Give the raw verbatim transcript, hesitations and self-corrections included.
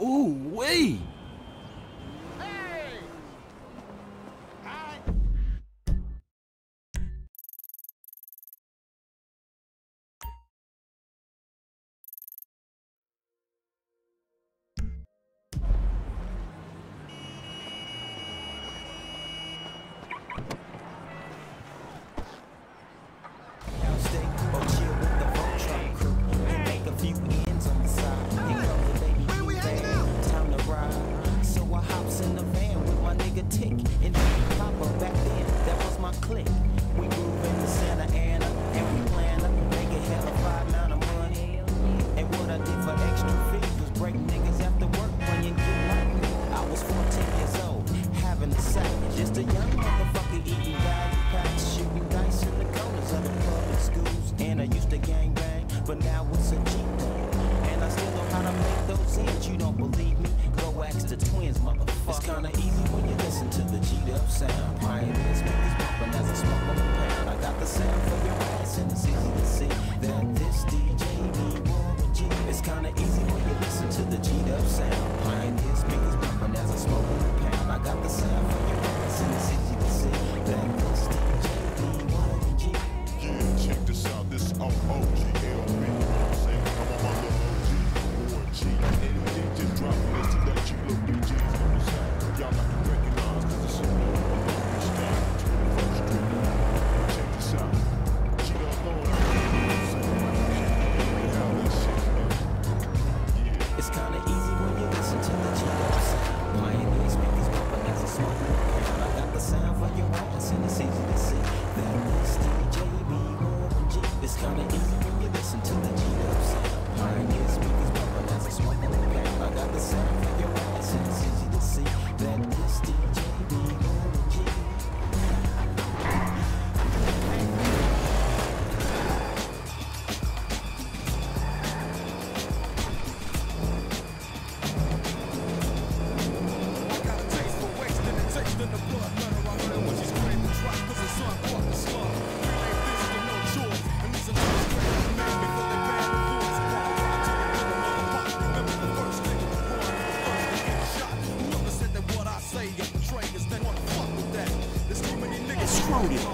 Ooh, wee! But now it's a G and I still know how to make those ends. You don't believe me? Go ask the twins, motherfucker. It's kinda easy when you listen to the G-Dub sound. Pioneer speakers bumping as I smoke on the pound. I got the sound for your ass and it's easy to see that this D J be Warren G. It's kinda easy when you listen to the G-Dub sound. Pioneer speakers bumping as I smoke on the pound. I got the sound for your ass and it's easy to see that this D J be Warren G. Yeah, check this out, this is O G L B. I'm on my little O G, Warren G. And D just dropping this to let you little B Gs on the side. Y'all got to recognize cause it's a new one. It's down twenty-first Street. Check this out. G don't know what I'm saying. How this shit goes. Yeah. It's kinda easy when you listen to the G-Dub sound. Pioneer speakers bumping as I smoke on the pound. I got the sound for your ass and it's easy to see that this D J be Warren G. It's kinda easy when you listen to the G-Dub sound. Pioneer speakers bumping as I smoke on the pound. I got the sound for your ass and it's easy to see that this D J be Warren G. Screwed it.